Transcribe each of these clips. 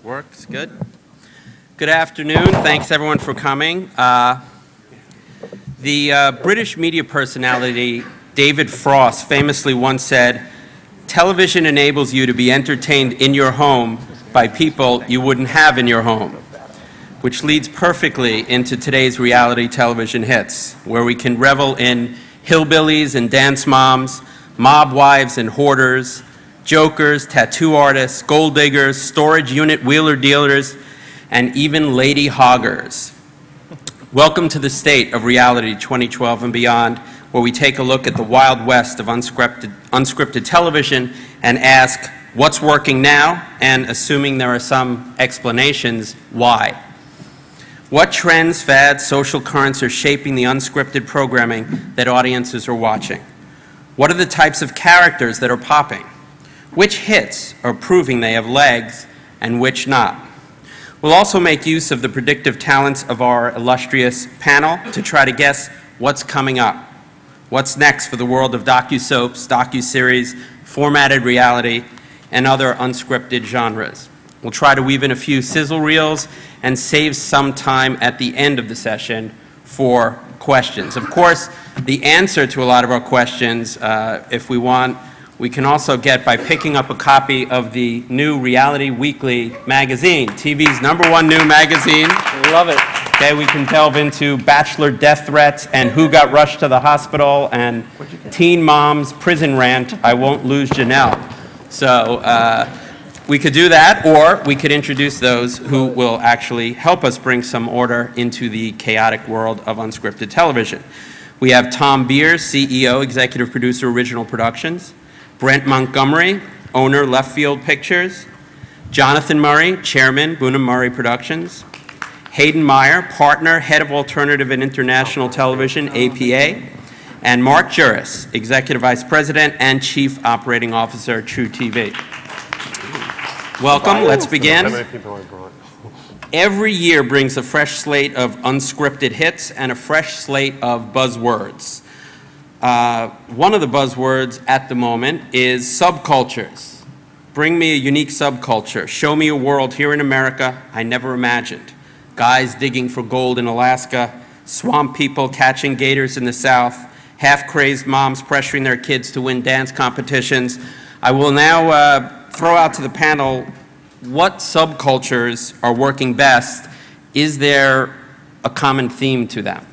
Works good. Good afternoon. Thanks everyone for coming. The British media personality David Frost famously once said, "Television enables you to be entertained in your home by people you wouldn't have in your home," which leads perfectly into today's reality television hits, where we can revel in hillbillies and dance moms, mob wives and hoarders, jokers, tattoo artists, gold diggers, storage unit wheeler dealers, and even lady hoggers. Welcome to the State of Reality 2012 and beyond, where we take a look at the Wild West of unscripted television and ask what's working now, and assuming there are some explanations, why. What trends, fads, social currents are shaping the unscripted programming that audiences are watching? What are the types of characters that are popping? Which hits are proving they have legs and which not? We'll also make use of the predictive talents of our illustrious panel to try to guess what's coming up. What's next for the world of docu-soaps, docu-series, formatted reality, and other unscripted genres. We'll try to weave in a few sizzle reels and save some time at the end of the session for questions. Of course, the answer to a lot of our questions, if we want, we can also get by picking up a copy of the new Reality Weekly magazine, TV's #1 new magazine. Love it. Okay, we can delve into bachelor death threats and who got rushed to the hospital and teen mom's prison rant, "I won't lose Janelle." So we could do that, or we could introduce those who will actually help us bring some order into the chaotic world of unscripted television. We have Thom, CEO, Executive Producer, Original Productions. Brent Montgomery, owner, Leftfield Pictures. Jonathan Murray, Chairman, Bunim-Murray Productions. Hayden Meyer, Partner, Head of Alternative and International Television, APA. And Marc, Juris, Executive Vice President and Chief Operating Officer, truTV. Welcome, let's begin. Every year brings a fresh slate of unscripted hits and a fresh slate of buzzwords. One of the buzzwords at the moment is subcultures. Bring me a unique subculture. Show me a world here in America I never imagined. Guys digging for gold in Alaska, swamp people catching gators in the South, half-crazed moms pressuring their kids to win dance competitions. I will now throw out to the panel what subcultures are working best. Is there a common theme to them?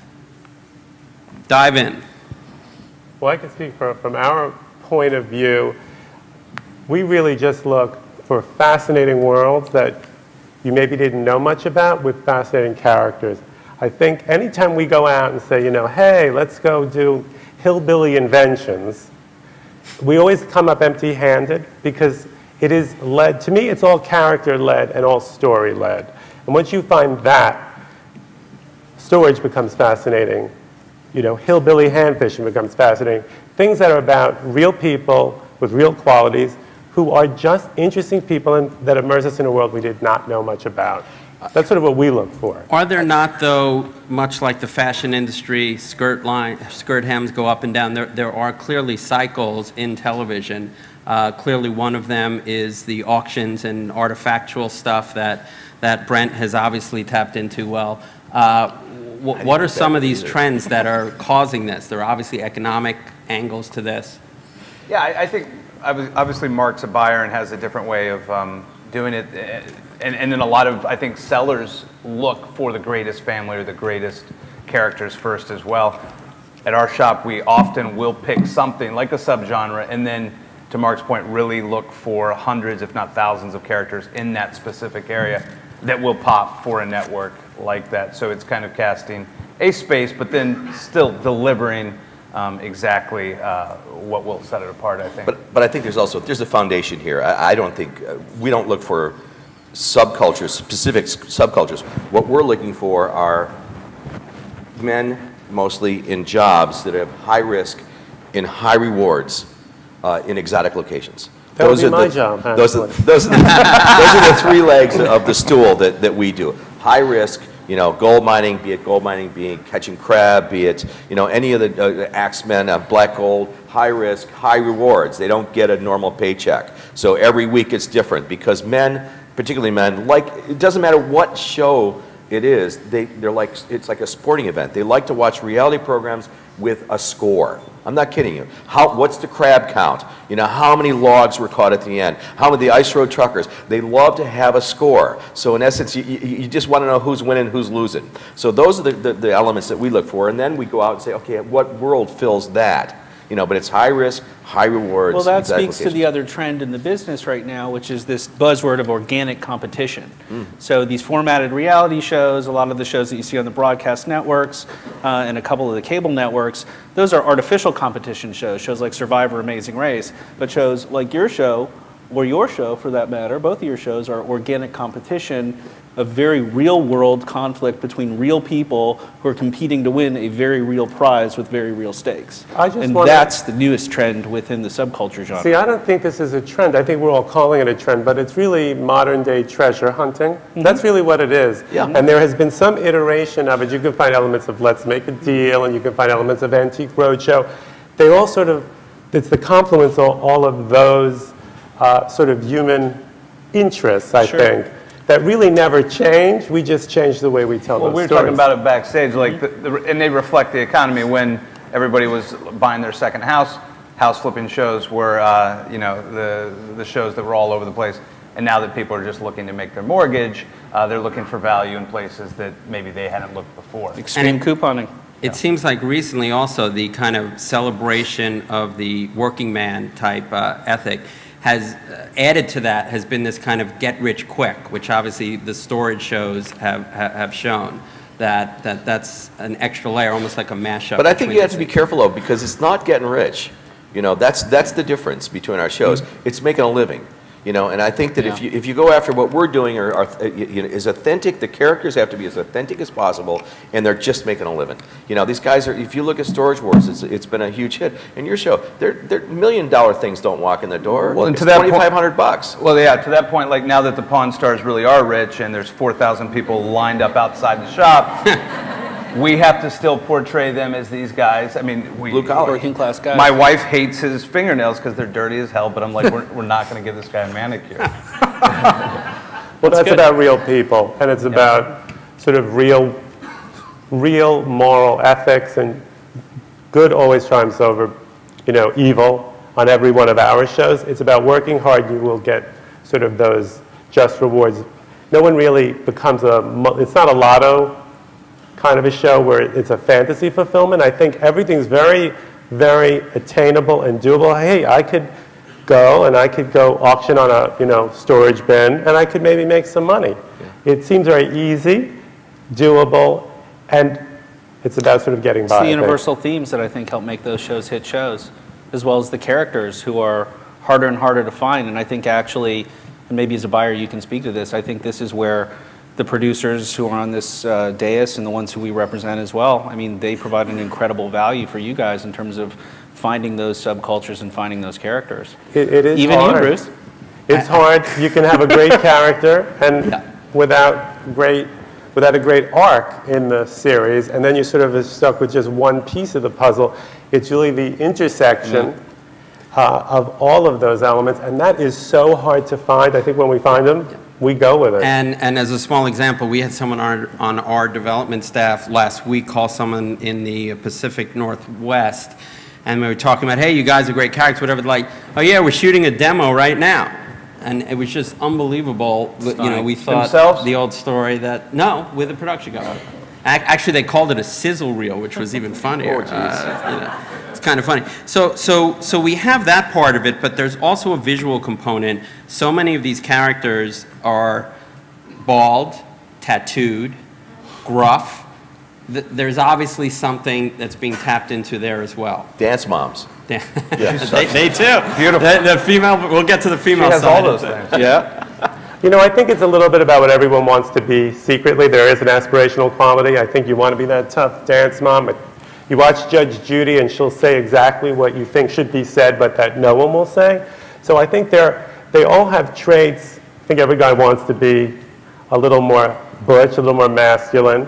Dive in. Well, I can speak from our point of view. We really just look for fascinating worlds that you maybe didn't know much about with fascinating characters. I think anytime we go out and say, hey, let's go do hillbilly inventions, we always come up empty-handed because it is led, to me, it's all character-led and all story-led. And once you find that, storage becomes fascinating. Hillbilly handfishing becomes fascinating. Things that are about real people with real qualities who are just interesting people that immerse us in a world we did not know much about. That's sort of what we look for. Are there not, though, much like the fashion industry, skirt hems go up and down, there are clearly cycles in television. Clearly one of them is the auctions and artifactual stuff that Brent has obviously tapped into well. What are some of these trends that are causing this? There are obviously economic angles to this. Yeah, I think obviously Marc's a buyer and has a different way of doing it. And then a lot of, I think, sellers look for the greatest family or the greatest characters first as well. At our shop, we often will pick something like a subgenre and then, to Marc's point, really look for hundreds, if not thousands of characters in that specific area that will pop for a network like that. So it's kind of casting a space, but then still delivering exactly what will set it apart, I think. But I think there's a foundation here. I don't think, we don't look for subcultures, specific subcultures. What we're looking for are men, mostly in jobs that have high risk and high rewards in exotic locations. That would be my job. Those are the three legs of the stool that we do. High risk, gold mining, be it catching crab, be it, any of the axemen, black gold, high risk, high rewards. They don't get a normal paycheck. So every week it's different because men particularly men, like, it doesn't matter what show it is, they're like, it's like a sporting event. They like to watch reality programs with a score. I'm not kidding you. What's the crab count? You know, how many logs were caught at the end? How many the ice road truckers? They love to have a score. So in essence, you just want to know who's winning, who's losing. So those are the elements that we look for, and then we go out and say, okay, what world fills that? You know, but it's high risk, high rewards. Well, that speaks to the other trend in the business right now, which is this buzzword of organic competition. So these formatted reality shows, a lot of the shows that you see on the broadcast networks and a couple of the cable networks, those are artificial competition shows like Survivor, Amazing Race, but shows like your show, or your show for that matter, both of your shows are organic competition, a very real world conflict between real people who are competing to win a very real prize with very real stakes. And that's the newest trend within the subculture genre. See, I don't think this is a trend. I think we're all calling it a trend, but it's really modern day treasure hunting. That's really what it is. Yeah. And there has been some iteration of it. You can find elements of Let's Make a Deal, and you can find elements of Antique Roadshow. They all sort of, it's the confluence of all of those sort of human interests, I think, that really never change. We just change the way we tell those stories. We were talking about it backstage, like, and they reflect the economy. When everybody was buying their second house flipping shows were, you know, the shows that were all over the place. And now that people are just looking to make their mortgage, they're looking for value in places that maybe they hadn't looked before. Extreme couponing. It seems like recently also the kind of celebration of the working man type ethic has added to that has been this kind of get rich quick, which obviously the storage shows have shown that's an extra layer, almost like a mashup. But I think you have to be careful though, because it's not getting rich. You know, that's the difference between our shows. It's making a living. You know, and I think that if you go after what we're doing is authentic, the characters have to be as authentic as possible, and they're just making a living. You know, these guys are, if you look at Storage Wars, it's been a huge hit. And your show, they're $1 million things don't walk in the door. Well, and it's to that $2,500. Well, yeah, to that point, like now that the Pawn Stars really are rich and there's 4,000 people lined up outside the shop, we have to still portray them as these guys. I mean, blue collar, working class guys. My wife hates his fingernails because they're dirty as hell, but I'm like, we're not going to give this guy a manicure. Well, that's about real people, and it's about sort of real moral ethics, and good always triumphs over, you know, evil on every one of our shows. It's about working hard. You will get sort of those just rewards. No one really becomes it's not a lotto kind of a show where it's a fantasy fulfillment. I think everything's very, very attainable and doable. Hey, I could go auction on a, you know, storage bin, and I could maybe make some money. Yeah. It seems very easy, doable, and it's about sort of getting by. It's the universal themes that I think help make those shows hit shows, as well as the characters who are harder and harder to find. And I think actually, and maybe as a buyer you can speak to this, I think this is where the producers who are on this dais and the ones who we represent as well, I mean, they provide an incredible value for you guys in terms of finding those subcultures and finding those characters. It is even hard. You, Bruce. It's hard. You can have a great character and without a great arc in the series, and then you're sort of stuck with just one piece of the puzzle. It's really the intersection of all of those elements, and that is so hard to find. I think when we find them, we go with it. And as a small example, we had someone on our development staff last week call someone in the Pacific Northwest, and we were talking about, hey, you guys are great characters, whatever. Like, oh yeah, we're shooting a demo right now. And it was just unbelievable. You know, we thought the old story that, no, with a production company. Actually, they called it a sizzle reel, which was even funnier. You know, it's kind of funny. So we have that part of it, but there's also a visual component. So many of these characters are bald, tattooed, gruff. There's obviously something that's being tapped into there as well. Dance moms. They too. Beautiful. The female, we'll get to the female side. She has side. all those things. Yeah. You know, I think it's a little bit about what everyone wants to be secretly. There is an aspirational quality. I think you want to be that tough dance mom. But you watch Judge Judy and she'll say exactly what you think should be said, but that no one will say. So I think they all have traits. I think every guy wants to be a little more butch, a little more masculine.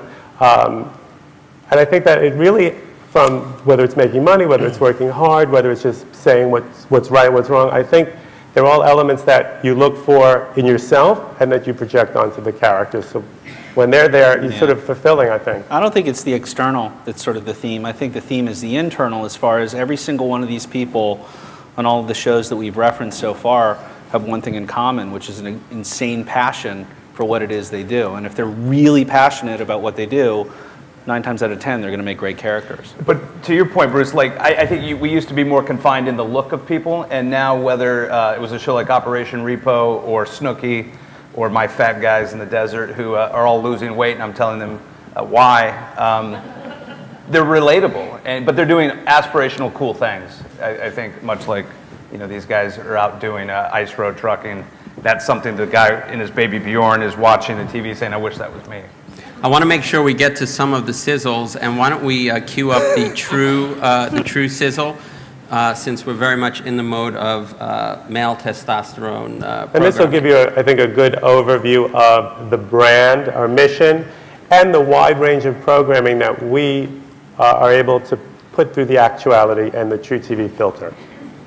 And I think that it really, from whether it's making money, whether it's working hard, whether it's just saying what's right, what's wrong, I think they're all elements that you look for in yourself and that you project onto the characters. So when they're there, you're sort of fulfilling, I think. I don't think it's the external that's sort of the theme. I think the theme is the internal, as far as every single one of these people on all of the shows that we've referenced so far have one thing in common, which is an insane passion for what it is they do. And if they're really passionate about what they do, 9 times out of 10, they're going to make great characters. But to your point, Bruce, like I think we used to be more confined in the look of people, and now whether it was a show like Operation Repo or Snooki or My Fat Guys in the Desert who are all losing weight, and I'm telling them why, they're relatable, but they're doing aspirational, cool things. I think much like these guys are out doing ice road trucking. That's something the guy in his baby Bjorn is watching the TV saying, I wish that was me. I want to make sure we get to some of the sizzles, and why don't we cue up the true sizzle, since we're very much in the mode of male testosterone And this will give you, I think, a good overview of the brand, our mission, and the wide range of programming that we are able to put through the actuality and the truTV filter.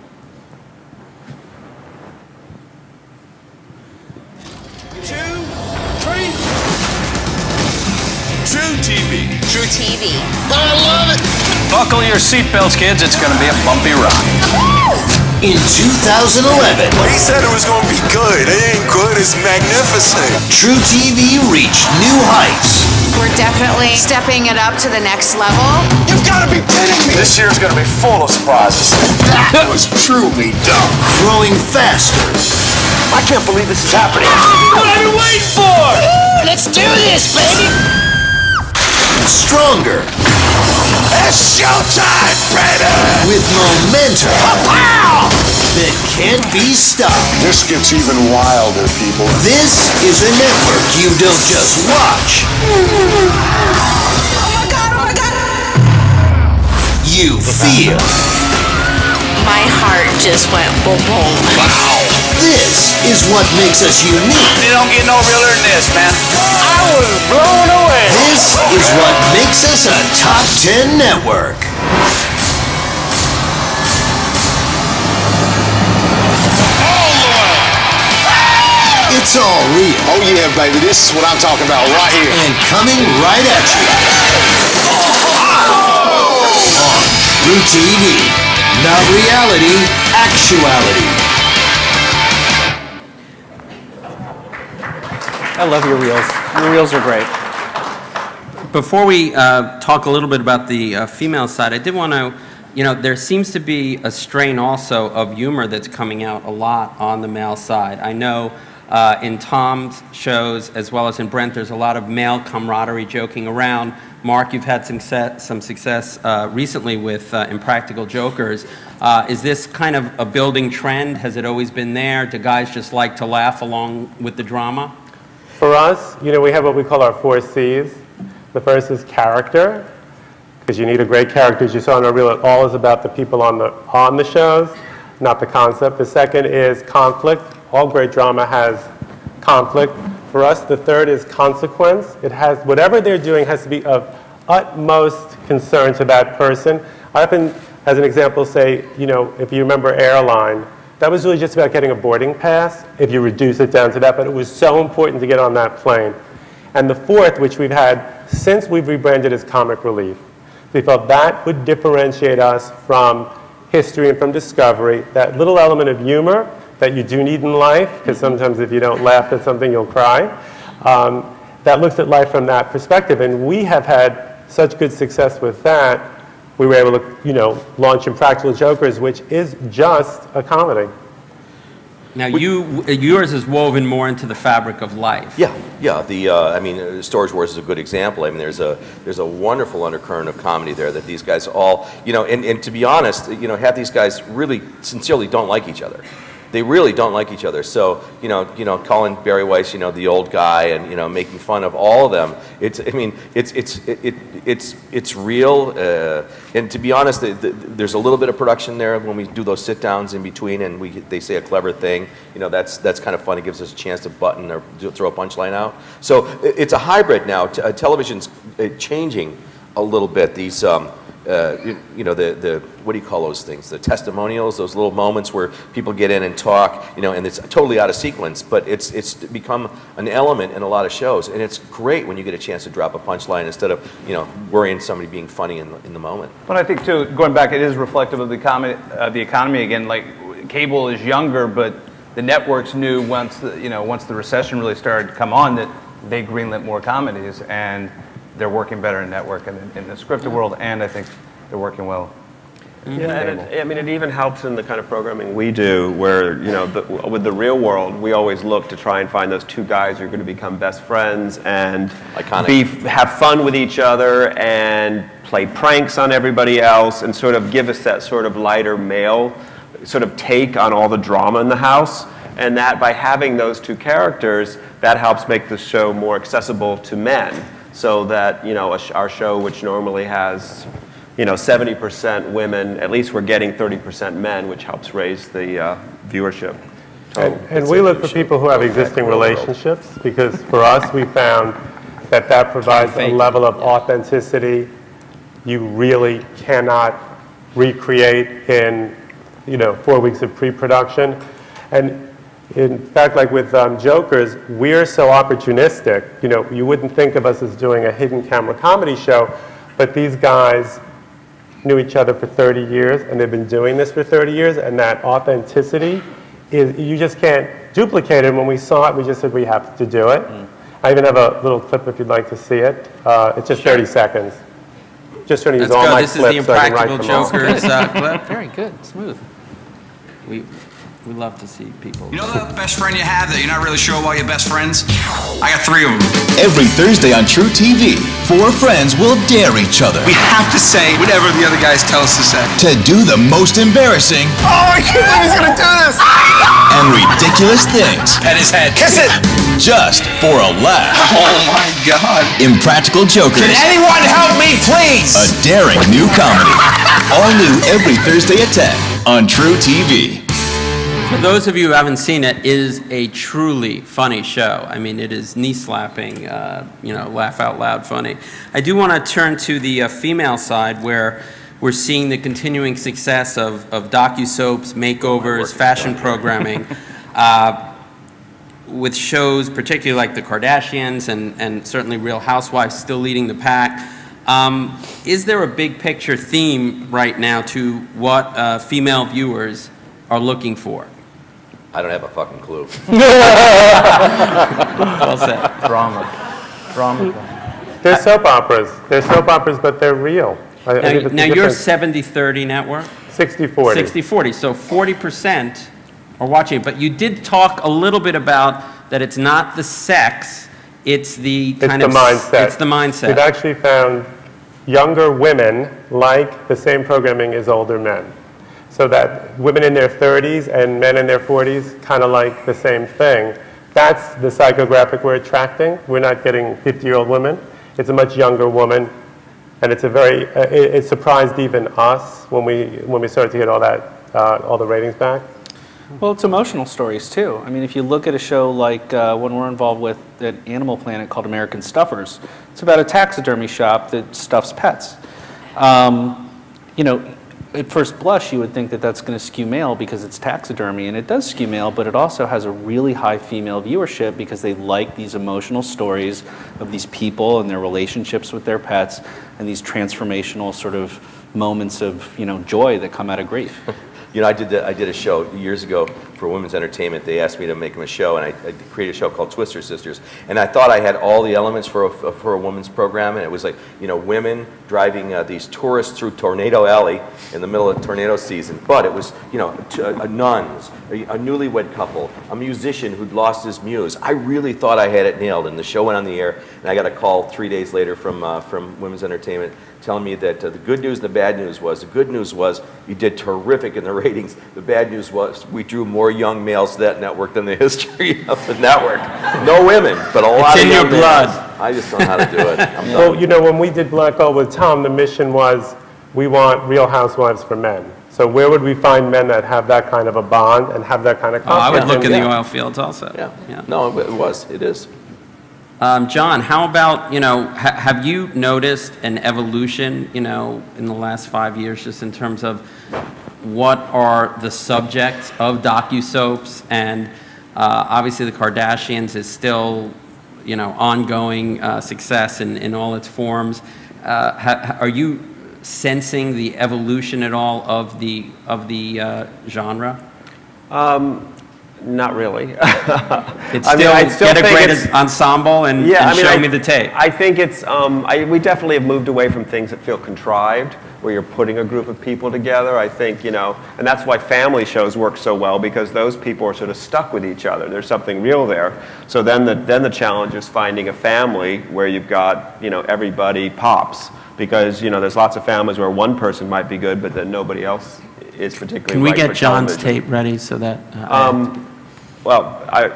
truTV. truTV. I love it. Buckle your seatbelts, kids. It's going to be a bumpy ride. In 2011. Well, he said it was going to be good. It ain't good. It's magnificent. truTV reached new heights. We're definitely stepping it up to the next level. You've got to be kidding me. This year's going to be full of surprises. That was truly dumb. Growing faster. I can't believe this is happening. What are you waiting for? Let's do this, baby. Stronger. It's showtime, Brent! With momentum that can't be stopped. This gets even wilder, people. This is a network you don't just watch. Oh my God, oh my God. You feel. My heart just went boom, boom. Wow. This is what makes us unique. You don't get no realer than this, man. I was blown away. This is what makes us a top 10 network. All the way. It's all real. Oh yeah, baby. This is what I'm talking about right here. And coming right at you. On truTV. Not reality, actuality. I love your reels. Your reels are great. Before we talk a little bit about the female side, I did want to, there seems to be a strain also of humor that's coming out a lot on the male side. I know in Thom's shows, as well as in Brent, there's a lot of male camaraderie joking around. Marc, you've had some success recently with Impractical Jokers. Is this kind of a building trend? Has it always been there? Do guys just like to laugh along with the drama? For us, we have what we call our 4 C's. The first is character, because you need a great character. As you saw in our reel, it all is about the people on the shows, not the concept. The second is conflict. All great drama has conflict. For us, the third is consequence. It has, whatever they're doing has to be of utmost concern to that person. I often, as an example, say, if you remember Airline, that was really just about getting a boarding pass, if you reduce it down to that, but it was so important to get on that plane. And the fourth, which we've had since we've rebranded as Comic Relief, we felt that would differentiate us from history and from Discovery, that little element of humor that you do need in life, because sometimes if you don't laugh at something, you'll cry, that looks at life from that perspective. And we have had such good success with that, we were able to, launch Impractical Jokers, which is just a comedy. Now, yours is woven more into the fabric of life. Yeah. Storage Wars is a good example. I mean, there's a wonderful undercurrent of comedy there that these guys all, and to be honest, half these guys really sincerely don't like each other. They really don't like each other. So, calling Barry Weiss, the old guy, and making fun of all of them. It's real. And to be honest, there's a little bit of production there when we do those sit downs in between, and they say a clever thing. That's kind of fun. It gives us a chance to button or throw a punchline out. So it's a hybrid now. Television's changing a little bit. These you know, the what do you call those things? The testimonials, those little moments where people get in and talk, you know, and it's totally out of sequence, but it's become an element in a lot of shows, and it's great when you get a chance to drop a punchline instead of, you know, worrying somebody being funny in the moment. But I think too, going back, it is reflective of the economy again. Like cable is younger, but the networks knew once the recession really started to come on that they greenlit more comedies, and they're working better in network and in the scripted world, and I think they're working well. Yeah, and I mean, it even helps in the kind of programming we do, where, you know, with the real world, we always look to try and find those two guys who are going to become best friends and have fun with each other and play pranks on everybody else and sort of give us that sort of lighter male sort of take on all the drama in the house. And that by having those two characters, that helps make the show more accessible to men. So that, you know, our show, which normally has, you know, 70% women, at least we're getting 30% men, which helps raise the viewership. And we look for people who have existing relationships, because for us, we found that provides a level of authenticity you really cannot recreate in, you know, 4 weeks of pre-production. And in fact, like with Jokers, we're so opportunistic. You know, you wouldn't think of us as doing a hidden camera comedy show, but these guys knew each other for 30 years, and they've been doing this for 30 years, and that authenticity is, you just can't duplicate it. When we saw it, we just said we have to do it. I even have a little clip if you'd like to see it. It's just 30 seconds. Just going to use all my clips. This is the Impractical Jokers clip. Very good, smooth. We love to see people. You know the best friend you have that you're not really sure about your best friends? I got 3 of them. Every Thursday on truTV, 4 friends will dare each other We have to say whatever the other guys tell us to say. to do the most embarrassing Oh, I can't believe he's gonna do this! and ridiculous things Pet his head. Kiss it! just for a laugh. Oh my God. Impractical Jokers, Anyone help me, please? a daring new comedy. All new every Thursday at 10 on truTV. For those of you who haven't seen it, it is a truly funny show. I mean, it is knee-slapping, you know, laugh out loud funny. I do want to turn to the female side, where we're seeing the continuing success of docu-soaps, makeovers, fashion programming, with shows particularly like the Kardashians and certainly Real Housewives still leading the pack. Is there a big picture theme right now to what female viewers are looking for? I don't have a fucking clue. Well said. Drama. They're soap operas. They're soap operas, but they're real. Now you're 70-30 network? 60-40. 60-40, so 40% are watching it. But you did talk a little bit about that it's not the sex, it's the kind of... mindset. It's the mindset. We've actually found younger women like the same programming as older men. So that women in their 30s and men in their 40s kind of like the same thing. That's the psychographic we're attracting. We're not getting 50-year-old women. It's a much younger woman, and it's a very. It surprised even us when we started to get all the ratings back. Well, it's emotional stories too. I mean, if you look at a show like one we're involved with at Animal Planet called American Stuffers, it's about a taxidermy shop that stuffs pets. You know, at first blush, you would think that that's going to skew male because it's taxidermy, and it does skew male, but it also has a really high female viewership because they like these emotional stories of these people and their relationships with their pets and these transformational sort of moments of, you know, joy that come out of grief. You know, I did a show years ago for Women's Entertainment. They asked me to make them a show, and I created a show called Twister Sisters. And I thought I had all the elements for a women's program, and it was like, you know, women driving these tourists through Tornado Alley in the middle of tornado season. But it was, you know, nuns, a newlywed couple, a musician who'd lost his muse. I really thought I had it nailed, and the show went on the air, and I got a call 3 days later from Women's Entertainment telling me that the good news and the bad news was, the good news was you did terrific in the ratings. The bad news was we drew more young males to that network than the history of the network. No women, but a lot of young males. It's in your blood. I just don't know how to do it. Well, you know, when we did Black Gold with Thom, the mission was we want Real Housewives for men. So where would we find men that have that kind of a bond and have that kind of confidence? I would look in the oil fields also. Yeah. No, it is. John, how about, have you noticed an evolution, in the last 5 years, just in terms of what are the subjects of docu-soaps? And obviously the Kardashians is still, ongoing success in all its forms. Are you sensing the evolution at all of the genre? Not really. It's still, I still get a great ensemble and show me the tape. I think it's, we definitely have moved away from things that feel contrived, where you're putting a group of people together. I think, and that's why family shows work so well, because those people are sort of stuck with each other. There's something real there. So then the challenge is finding a family where you've got, everybody pops. Because, there's lots of families where one person might be good, but then nobody else is particularly Can we right get for John's television. tape ready so that... well, I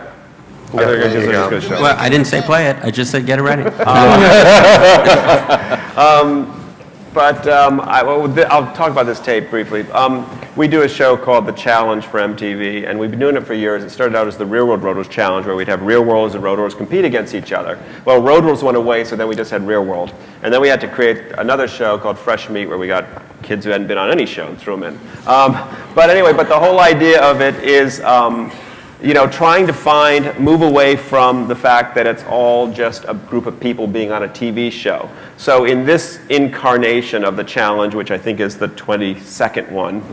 I didn't say play it. I just said get it ready. I'll talk about this tape briefly. We do a show called The Challenge for MTV, and we've been doing it for years. It started out as the Real World Road Rules Challenge, where we'd have Real Worlds and Road Rules compete against each other. Well, Road Rules went away, so then we just had Real World. And then we had to create another show called Fresh Meat, where we got kids who hadn't been on any show and threw them in. But the whole idea of it is, trying to move away from the fact that it's all just a group of people being on a TV show. So in this incarnation of the challenge, which I think is the 22nd one,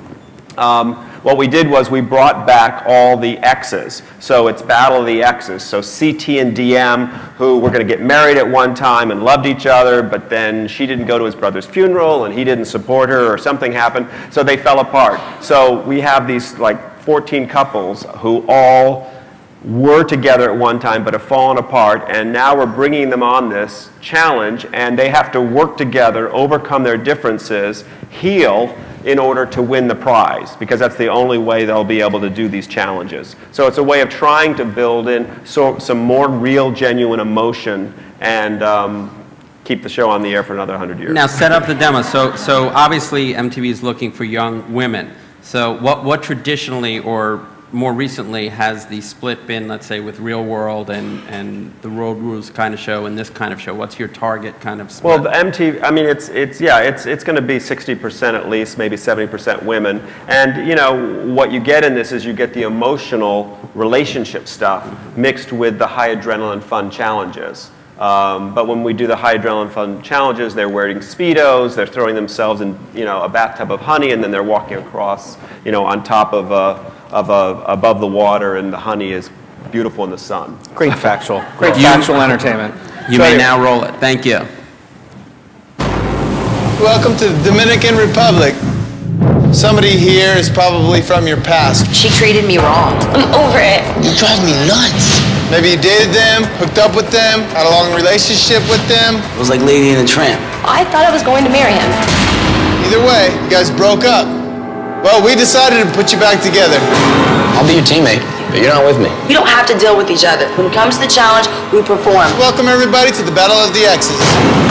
what we did was we brought back all the exes. So it's Battle of the Exes. So CT and DM, who were going to get married at one time and loved each other, but then she didn't go to his brother's funeral and he didn't support her, or something happened, so they fell apart. So we have these 14 couples who all were together at one time but have fallen apart, and now we're bringing them on this challenge, and they have to work together, overcome their differences, heal, in order to win the prize, because that's the only way they'll be able to do these challenges. So it's a way of trying to build in some more real, genuine emotion and keep the show on the air for another 100 years. Now set up the demo. So obviously MTV is looking for young women. So what traditionally or more recently has the split been, let's say, with Real World and the Road Rules kind of show and this kind of show? What's your target kind of split? Well, the MTV, it's going to be 60% at least, maybe 70% women. And, what you get in this is you get the emotional relationship stuff mixed with the high adrenaline fun challenges. But when we do the high adrenaline fun challenges, they're wearing Speedos, they're throwing themselves in, a bathtub of honey, and then they're walking across, on top of above the water, and the honey is beautiful in the sun. Great factual entertainment. You may now roll it. Thank you. Welcome to the Dominican Republic. Somebody here is probably from your past. She treated me wrong. I'm over it. You drive me nuts. Maybe you dated them, hooked up with them, had a long relationship with them. It was like Lady and the Tramp. I thought I was going to marry him. Either way, you guys broke up. Well, we decided to put you back together. I'll be your teammate, but you're not with me. We don't have to deal with each other. When it comes to the challenge, we perform. Welcome everybody to the Battle of the Exes.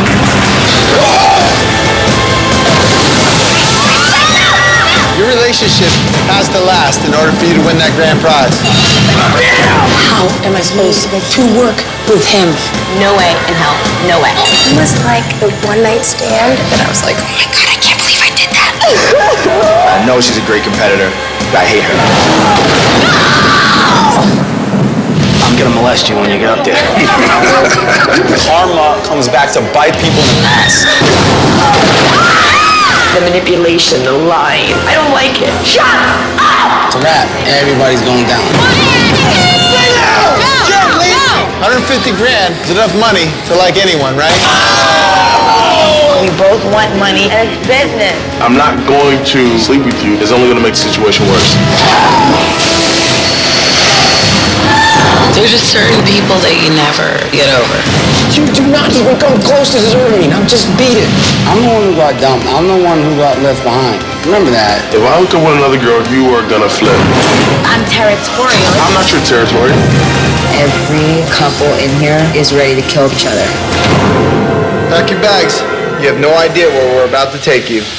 Your relationship has to last in order for you to win that grand prize. How am I supposed to work with him? No way in hell. No way. It was like the one-night stand that I was like, oh my God, I can't believe I did that. I know she's a great competitor, but I hate her. I'm gonna molest you when you get up there. Karma comes back to bite people in the ass. The manipulation, the lying. I don't like it. Shut up! It's a wrap. Everybody's going down. 150 grand is enough money to like anyone, right? We both want money and it's business. I'm not going to sleep with you. It's only going to make the situation worse. There's just certain people that you never get over. You do not even come close to deserving me. I'm just beat it. I'm the one who got dumped. I'm the one who got left behind. Remember that. If I hook up with another girl, you are going to flip. I'm territorial. I'm not your territory. Every couple in here is ready to kill each other. Pack your bags. You have no idea where we're about to take you.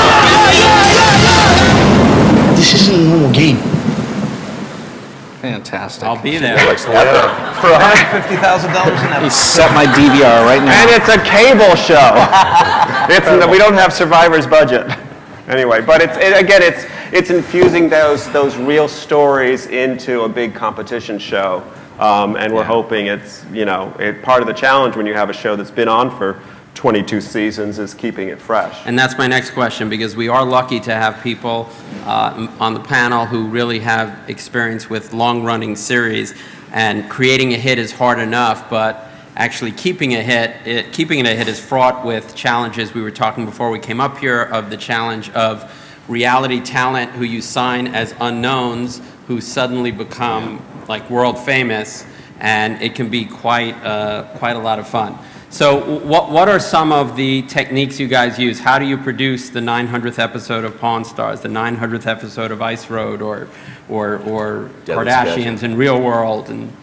This isn't a normal game. Fantastic. fantastic. I'll be there. For $150,000 an episode. He set my DVR right now. And it's a cable show. We don't have Survivor's budget. Anyway, but it's infusing those real stories into a big competition show. And we're hoping it's, part of the challenge when you have a show that's been on for 22 seasons is keeping it fresh. And that's my next question, because we are lucky to have people on the panel who really have experience with long-running series, and creating a hit is hard enough, but actually keeping it a hit is fraught with challenges. We were talking before we came up here of the challenge of reality talent who you sign as unknowns who suddenly become like world famous, and it can be quite a lot of fun. So what are some of the techniques you guys use? How do you produce the 900th episode of Pawn Stars, the 900th episode of Ice Road, or Kardashians in Real World? And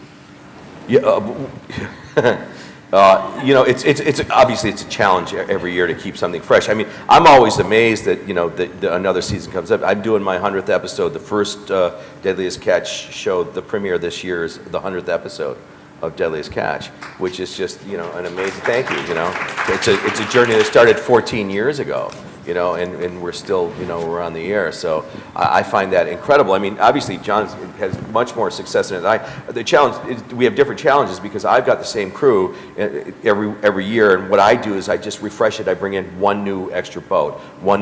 it's obviously it's a challenge every year to keep something fresh. I mean, I'm always amazed that that another season comes up. I'm doing my 100th episode. The first Deadliest Catch show, the premiere this year, is the 100th episode of Deadliest Catch, which is just an amazing. Thank you. It's a journey that started 14 years ago. And we're still, we're on the air. So I find that incredible. I mean, obviously, John has much more success than I. The challenge is we have different challenges because I've got the same crew every year, and what I do is I just refresh it. I bring in one new extra boat,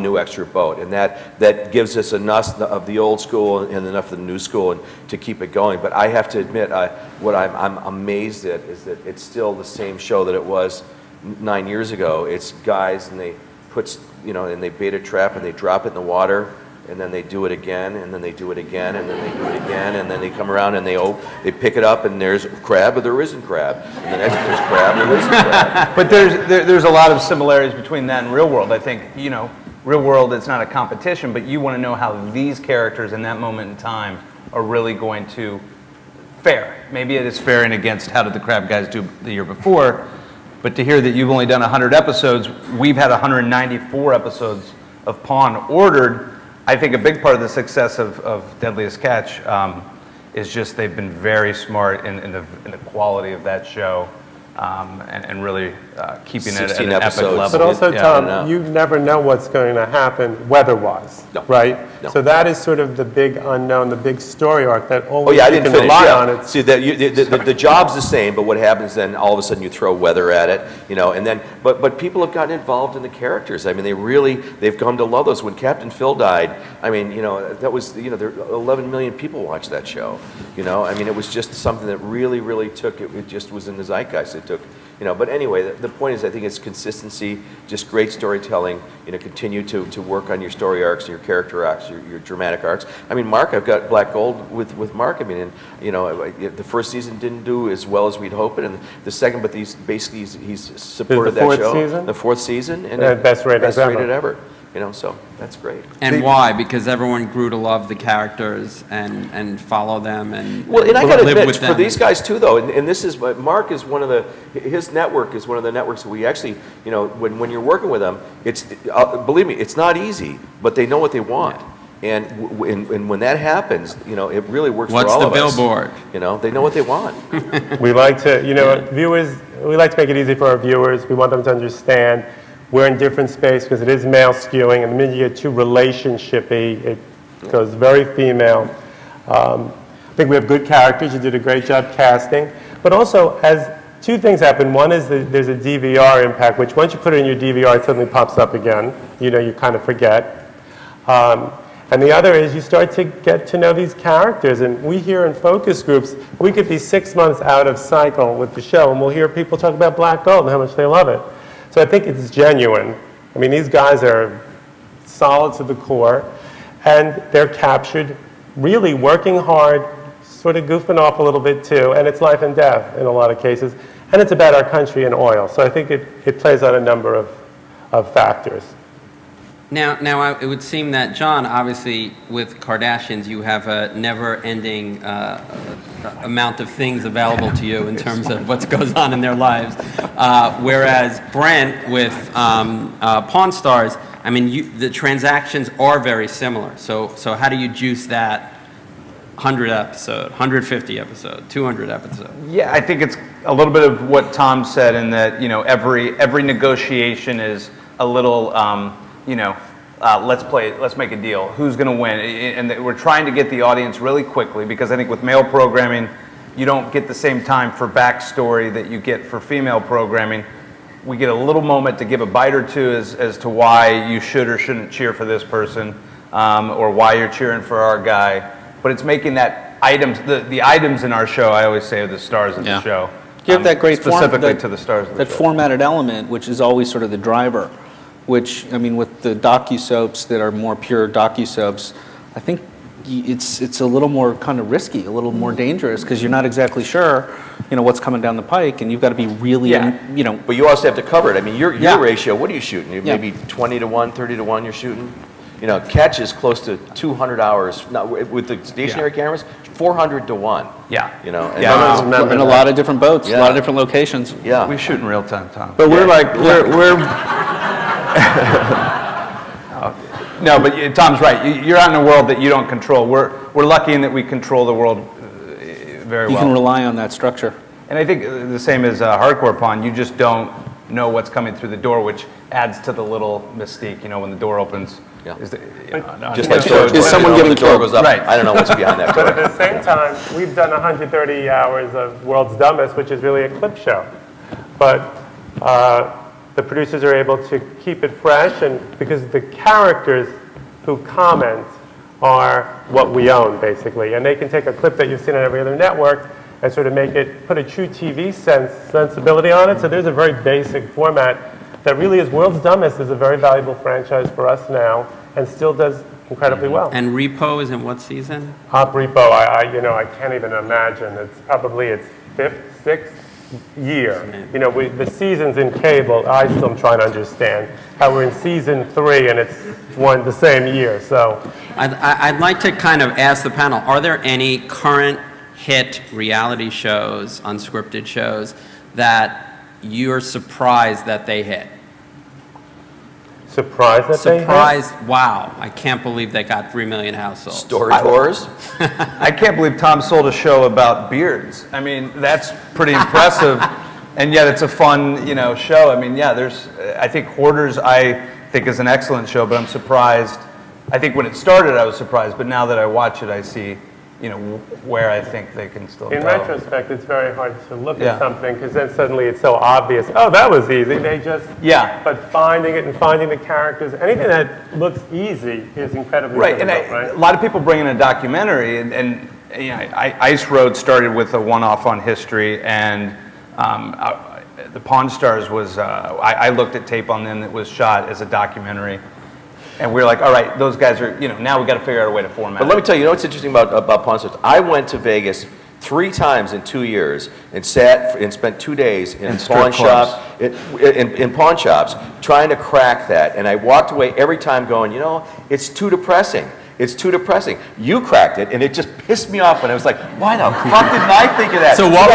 and that gives us enough of the old school and enough of the new school and to keep it going. But I have to admit, what I'm amazed at is that it's still the same show that it was 9 years ago. It's guys, and they put, and they bait a trap and they drop it in the water, and then they do it again, and then they do it again, and then they do it again, and then they come around and they pick it up and there's crab or there isn't crab, and the next there's crab or there isn't crab. But there's a lot of similarities between that and Real World. I think, Real World, it's not a competition, but you want to know how these characters in that moment in time are really going to fare. Maybe it is faring against how did the Crab guys do the year before. But to hear that you've only done 100 episodes, we've had 194 episodes of Pawn ordered. I think a big part of the success of Deadliest Catch is just they've been very smart in the quality of that show, and really keeping it at an epic level. But also, Thom, you never know what's going to happen weather-wise, right? No. So that is sort of the big unknown, the big story arc that only I you didn't can rely on. It. See, the job's the same, but what happens then, all of a sudden you throw weather at it, and then, but people have gotten involved in the characters. I mean, they've come to love those. When Captain Phil died, I mean, that was, there 11 million people watched that show, I mean, it was just something that really, really took, it just was in the zeitgeist. It took, but anyway, the point is, I think it's consistency, just great storytelling, continue to work on your story arcs, your character arcs, your dramatic arcs. I mean, Marc, I've got Black Gold with Marc. I mean, and, the first season didn't do as well as we'd hoped, and the second, but he's supported that show. Season? The fourth season? And best rated ever. So that's great. And why? Because everyone grew to love the characters and follow them and well, and I got to admit, with them. for these guys too, though, and this is Marc is his network is one of the networks that we actually, when you're working with them, it's believe me, it's not easy, but they know what they want. And when that happens, it really works for all of us. What's the billboard? They know what they want. We like to, viewers, we like to make it easy for our viewers. We want them to understand we're in different space because it is male skewing, and the minute you get too relationship-y, it goes very female. I think we have good characters. You did a great job casting. But also, as two things happen. One is that there's a DVR impact, which once you put it in your DVR, it suddenly pops up again. You kind of forget. And the other is you start to get to know these characters. And we here in focus groups, we could be 6 months out of cycle with the show, and we'll hear people talk about Black Gold and how much they love it. So I think it's genuine. I mean, these guys are solid to the core, and they're captured really working hard, sort of goofing off a little bit too, and it's life and death in a lot of cases. And it's about our country and oil. So I think it plays on a number of factors. Now, it would seem that, John, obviously, with Kardashians, you have a never-ending amount of things available to you in terms of what goes on in their lives. Whereas Brent, with Pawn Stars, I mean, the transactions are very similar. So how do you juice that? 100 episode, 150 episode, 200 episode? Yeah, I think it's a little bit of what Thom said in that, you know, every negotiation is a little, you know, let's make a deal. Who's going to win? And we're trying to get the audience really quickly, because I think with male programming, you don't get the same time for backstory that you get for female programming. We get a little moment to give a bite or two as to why you should or shouldn't cheer for this person, or why you're cheering for our guy. But it's making that items, the items in our show, I always say, are the stars of the show. You have that great specifically to the stars of the show. That formatted element, which is always sort of the driver, which, I mean, with the docu-soaps that are more pure docu-soaps, I think it's a little more kind of risky, a little more dangerous, because you're not exactly sure, you know, what's coming down the pike, and you've got to be really, you know. But you also have to cover it. I mean, your ratio, what are you shooting? Maybe 20 to 1, 30 to 1 you're shooting? You know, catch is close to 200 hours. Now, with the stationary cameras, 400 to 1. Yeah. You know, and in a lot of different boats, a lot of different locations. Yeah. We shoot in real time, Thom. But we're like, we're no, but Thom's right. You're out in a world that you don't control. We're lucky in that we control the world very well. You can rely on that structure. And I think the same as hardcore pawn, you just don't know what's coming through the door, which adds to the little mystique. You know, when the door opens. Yeah. Just like is someone getting the door goes up? Right. I don't know what's behind that door. But at the same time, we've done 130 hours of World's Dumbest, which is really a clip show. But the producers are able to keep it fresh, and because the characters who comment are what we own, basically. And they can take a clip that you've seen on every other network and sort of make it, put a truTV sensibility on it. So there's a very basic format that really is World's Dumbest is a very valuable franchise for us now, and still does incredibly well. And Repo is in what season? Hop Repo, you know, I can't even imagine. It's probably its 5th, 6th year. You know, the seasons in cable, I still am trying to understand how we're in season 3 and it's the same year. So I'd like to kind of ask the panel, are there any current hit reality shows, unscripted shows, that you're surprised that they hit? Surprised that they hit? Surprised, wow, I can't believe they got 3 million households. Story Wars? I can't believe Thom sold a show about beards. I mean, that's pretty impressive, and yet it's a fun, you know, show. I mean, yeah, I think Hoarders, I think is an excellent show, but I'm surprised. I think when it started, I was surprised, but now that I watch it, I see, you know, where I think they can still in go. retrospect, it's very hard to look at something, because then suddenly it's so obvious. Oh, that was easy. They just, but finding it and finding the characters, anything that looks easy is incredibly difficult, right? A lot of people bring in a documentary, and you know, Ice Road started with a one-off on history, and the Pawn Stars was, I looked at tape on them that was shot as a documentary. And we were like, all right, those guys are, you know, now we've got to figure out a way to format it. But let me tell you, you know what's interesting about Pawn Stars? I went to Vegas 3 times in 2 years and sat and spent 2 days in pawn shops, in pawn shops, trying to crack that. And I walked away every time going, you know, it's too depressing. It's too depressing. You cracked it, and it just pissed me off when I was like, why the fuck didn't I think of that? So what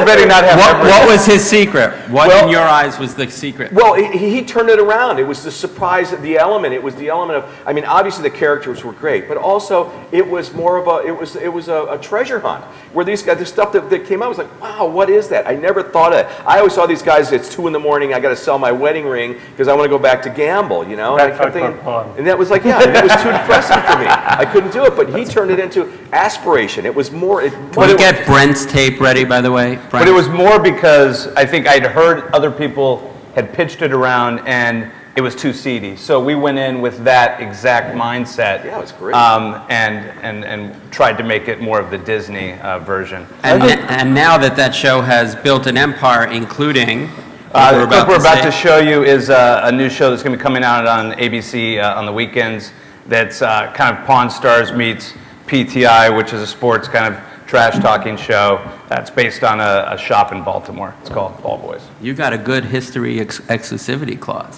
was his secret? What in your eyes was the secret? Well, he turned it around. It was the surprise, the element. It was the element of, I mean, obviously the characters were great, but also it was more of a, it was a treasure hunt where these guys, the stuff that came out was like, wow, what is that? I never thought of it. I always saw these guys, it's 2 in the morning, I got to sell my wedding ring because I want to go back to gamble, you know? And, I kept thinking, and that was like, yeah, it was too depressing for me. I couldn't do it, but he turned it into aspiration. It was more. Can we get Brent's tape ready, by the way? Brent. But it was more because I think I'd heard other people had pitched it around, and it was too seedy. So we went in with that exact mindset. Yeah, it was great. And tried to make it more of the Disney version. And now that show has built an empire, including. The clip we're about to show you is a new show that's going to be coming out on ABC on the weekends. That's kind of Pawn Stars meets PTI, which is a sports kind of trash-talking show that's based on a shop in Baltimore. It's called Ball Boys. You got a good history exclusivity clause.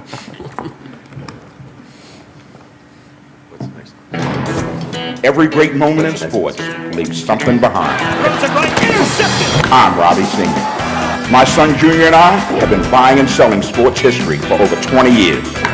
What's next? Every great moment in sports leaves something behind. I'm Robbie Senior. My son Junior and I have been buying and selling sports history for over 20 years.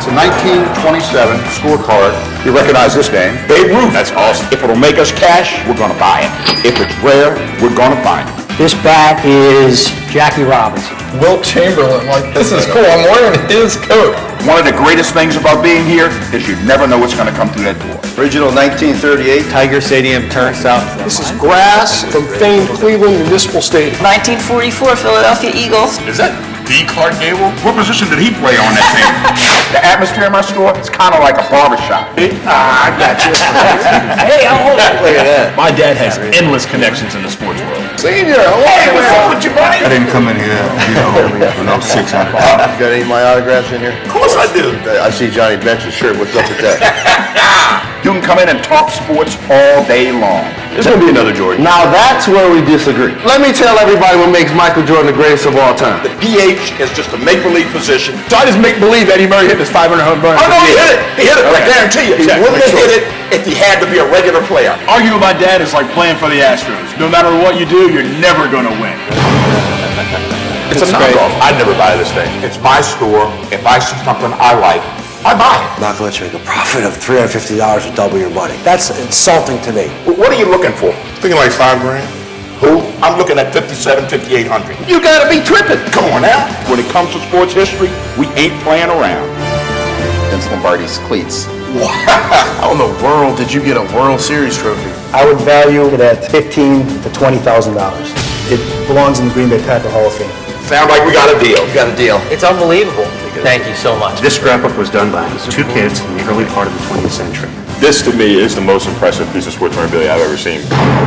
It's a 1927 scorecard. You recognize this name? Babe Ruth. That's awesome. If it'll make us cash, we're going to buy it. If it's rare, we're going to find it. This bat is Jackie Robinson. Wilt Chamberlain, like, this is cool. I'm wearing his coat. One of the greatest things about being here is you never know what's going to come through that door. Original 1938 Tiger Stadium, Turnstile. This is grass from famed Cleveland Municipal Stadium. 1944 Philadelphia Eagles. Is that D. Clark Gable? What position did he play on that team? The atmosphere in my store, it's kind of like a barbershop. I got you. Hey, how old are you? Look at that. My dad has endless connections in the sports world. Senior, Hey, what's up with you, buddy? I didn't come in here, when I was 600. You got any of my autographs in here? Of course I do. I see Johnny Bench's shirt. What's up with that? You can come in and talk sports all day long. There's going to be another Jordan. Now that's where we disagree. Let me tell everybody what makes Michael Jordan the greatest of all time. The PH is just a make-believe position. So I just make believe Eddie Murray hit this 500 home run. Oh, no, he hit it. He hit it. I guarantee you. He wouldn't have hit it if he had to be a regular player. Arguing with my dad is like playing for the Astros. No matter what you do, you're never going to win. It's a knockoff. I'd never buy this thing. It's my store. If I see something I like, I buy it. Not going to let you make a profit of $350 to double your money. That's insulting to me. What are you looking for? Thinking like $5 grand. Who? I'm looking at 57, 5800. You got to be tripping. Come on now. When it comes to sports history, we ain't playing around. Vince Lombardi's cleats. Wow. How in the world did you get a World Series trophy? I would value it at $15,000 to $20,000. It belongs in the Green Bay Packer Hall of Fame. Sound like we got a deal. You got a deal. It's unbelievable. Thank you so much. This scrapbook was done by two kids in the early part of the 20th century. This, to me, is the most impressive piece of sports memorabilia I've ever seen.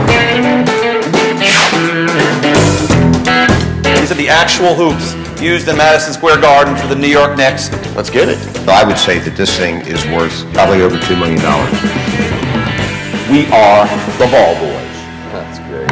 These are the actual hoops used in Madison Square Garden for the New York Knicks. Let's get it. I would say that this thing is worth probably over $2 million. We are the Ball Boys. That's great.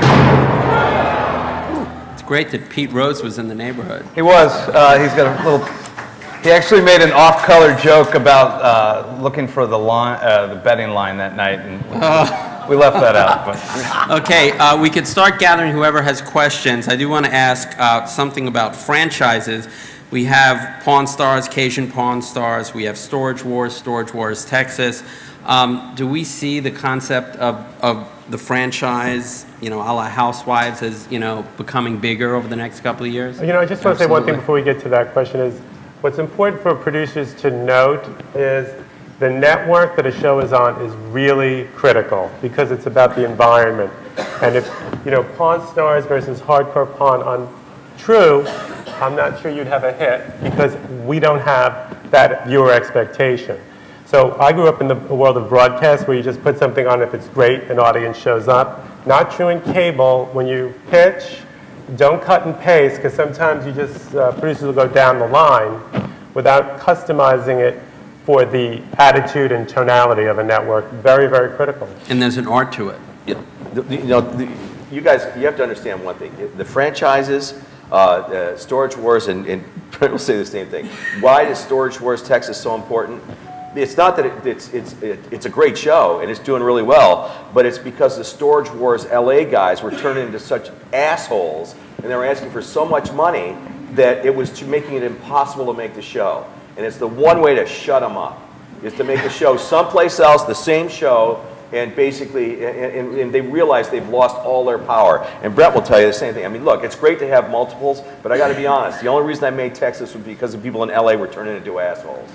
It's great that Pete Rose was in the neighborhood. He was. He's got a little. He actually made an off-color joke about looking for the line, the betting line that night, and we left that out. But. Okay, we could start gathering whoever has questions. I do want to ask something about franchises. We have Pawn Stars, Cajun Pawn Stars. We have Storage Wars, Texas. Do we see the concept of the franchise, a la Housewives, as, becoming bigger over the next couple of years? I just want to say one thing before we get to that question is, what's important for producers to note is the network that a show is on is really critical because it's about the environment. And if, Pawn Stars versus Hardcore Pawn on True, I'm not sure you'd have a hit because we don't have that viewer expectation. So I grew up in the world of broadcast where you just put something on if it's great, an audience shows up. Not true in cable. When you pitch, don't cut and paste because sometimes you just, producers will go down the line without customizing it for the attitude and tonality of a network. Very, very critical. And there's an art to it. You guys, you have to understand one thing. The franchises, Storage Wars, and Brent will say the same thing. Why is Storage Wars Texas so important? It's not that it's a great show and it's doing really well, but it's because the Storage Wars LA guys were turning into such assholes and they were asking for so much money that it was making it impossible to make the show. And it's the one way to shut them up, is to make the show someplace else, the same show, and basically, and they realize they've lost all their power. And Brent will tell you the same thing. I mean, look, it's great to have multiples, but I got to be honest. The only reason I made Texas was because the people in LA were turning into assholes.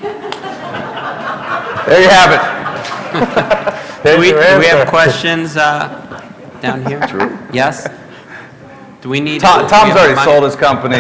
There you have it. do we have questions down here? True. Yes? Do we need... Tom's already sold his company.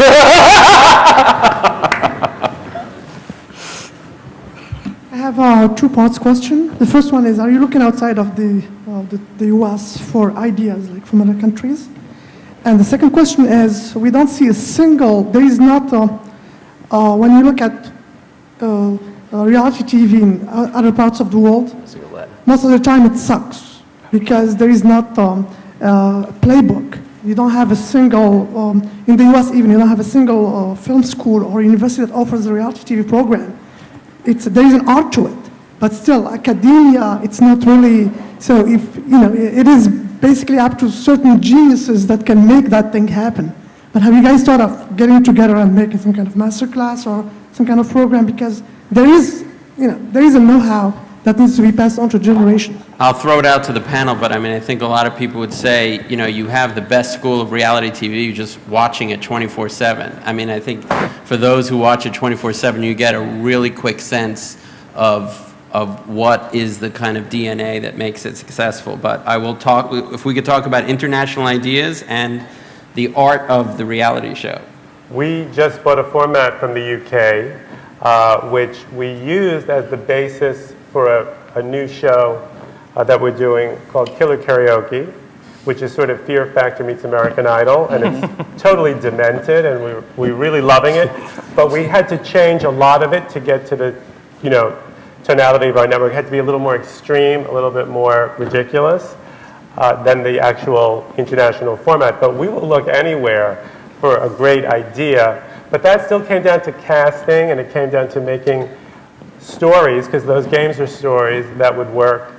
I have a two-parts question. The first one is, are you looking outside of the U.S. for ideas, like from other countries? And the second question is, we don't see a single, there is not, when you look at reality TV in other parts of the world, most of the time it sucks because there is not a playbook. You don't have a single, in the US even, you don't have a single film school or university that offers a reality TV program. There is an art to it, but still, academia, it's not really, so if, it is basically up to certain geniuses that can make that thing happen. But have you guys thought of getting together and making some kind of masterclass or some kind of program? Because there is a know-how that needs to be passed on to generations. I'll throw it out to the panel, but I mean, I think a lot of people would say, you know, you have the best school of reality TV just watching it 24/7. I mean, I think for those who watch it 24/7, you get a really quick sense of what is the kind of DNA that makes it successful. But I will talk, if we could talk about international ideas and the art of the reality show. We just bought a format from the UK, which we used as the basis for a new show that we're doing called Killer Karaoke, which is sort of Fear Factor meets American Idol, and it's totally demented, and we're really loving it. But we had to change a lot of it to get to the, you know, tonality of our network. It had to be a little more extreme, a little bit more ridiculous than the actual international format. But we will look anywhere for a great idea. But that still came down to casting, and it came down to making stories, because those games are stories that would work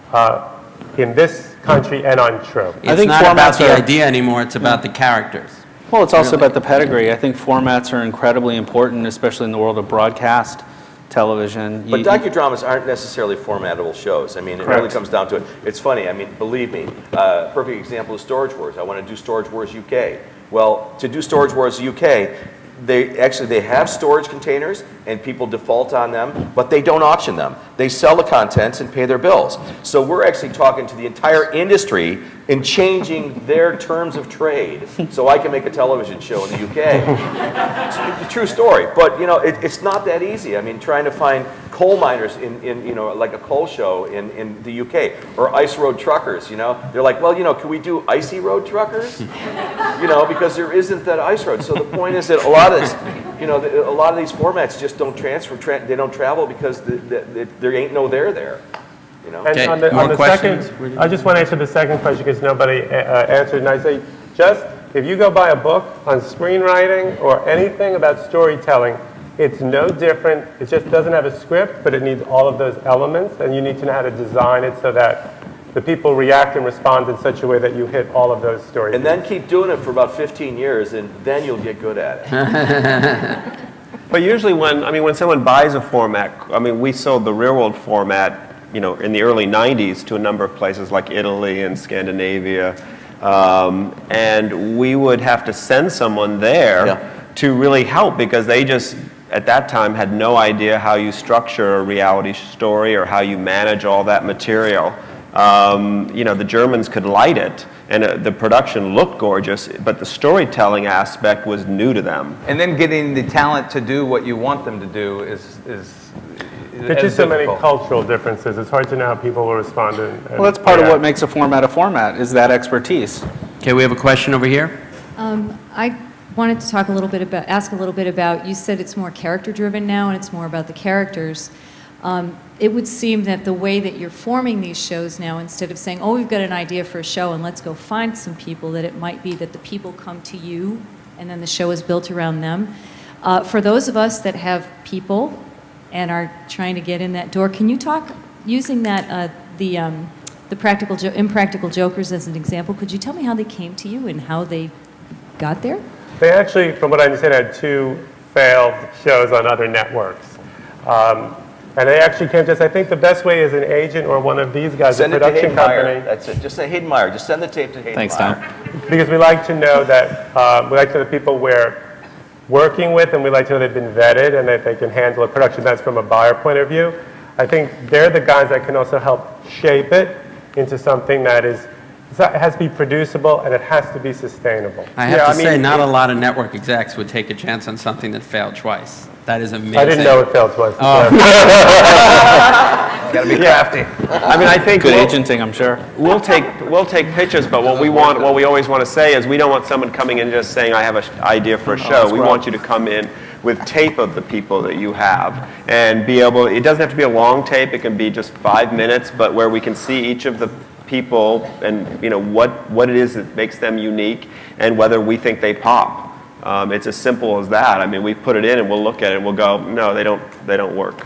in this country and on True. It's not about the idea anymore, it's about the characters. Well, it's also about the pedigree. I think formats are incredibly important, especially in the world of broadcast television. But docudramas aren't necessarily formatable shows. I mean, it really comes down to it. It's funny, I mean, believe me, perfect example is Storage Wars. I want to do Storage Wars UK. Well, to do Storage Wars UK, they have storage containers and people default on them, but they don't auction them. They sell the contents and pay their bills. So we're actually talking to the entire industry and changing their terms of trade so I can make a television show in the UK. It's a true story, but you know, it's not that easy. I mean, trying to find coal miners in you know, like a coal show in the UK, or ice road truckers, you know. They're like, well, you know, can we do icy road truckers? You know, because there isn't that ice road. So the point is that a lot of this, you know, a lot of these formats just don't transfer, they don't travel because there ain't no there. You know? And on the second, I just want to answer the second question because nobody answered. And I say, just if you go buy a book on screenwriting or anything about storytelling, it's no different. It just doesn't have a script, but it needs all of those elements, and you need to know how to design it so that the people react and respond in such a way that you hit all of those stories. And then keep doing it for about 15 years, and then you'll get good at it. But usually when someone buys a format, I mean, we sold the real world format, you know, in the early 90s to a number of places like Italy and Scandinavia, and we would have to send someone there to really help because they just, at that time, had no idea how you structure a reality story or how you manage all that material. You know, the Germans could light it, and the production looked gorgeous, but the storytelling aspect was new to them. And then getting the talent to do what you want them to do is there's just so many cultural differences. It's hard to know how people will respond. Well, that's part of what makes a format, is that expertise. Okay, we have a question over here. I wanted to talk a little bit about, ask a little bit about, you said it's more character-driven now and it's more about the characters. It would seem that the way that you're forming these shows now, instead of saying, oh, we've got an idea for a show and let's go find some people, that it might be that the people come to you and then the show is built around them. For those of us that have people and are trying to get in that door, can you talk, using that, the Impractical Jokers as an example, could you tell me how they came to you and how they got there? They actually, from what I understand, had 2 failed shows on other networks. And they actually came to us. I think the best way is an agent or one of these guys, a production company. That's it. Just say Hayden Meyer. Just send the tape to Hayden Meyer. Thanks, Thom. Because we like to know that, we like to know the people we're working with, and we like to know they've been vetted and that they can handle a production that's from a buyer point of view. I think they're the guys that can also help shape it into something that is, it has to be producible and it has to be sustainable. I have to say, not a lot of network execs would take a chance on something that failed twice. That is amazing. I didn't know it failed twice. Oh. Gotta be crafty. I mean, I think good agenting, I'm sure. We'll take pitches, but what we always want to say is we don't want someone coming in just saying, I have an idea for a show. We want you to come in with tape of the people that you have and be able, it doesn't have to be a long tape, it can be just 5 minutes, but where we can see each of the people and, you know, what it is that makes them unique and whether we think they pop. It's as simple as that. I mean, we put it in and we'll look at it and we'll go, no, they don't work.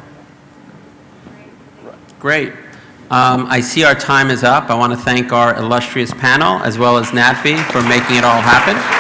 Great. I see our time is up. I want to thank our illustrious panel as well as NATPE for making it all happen.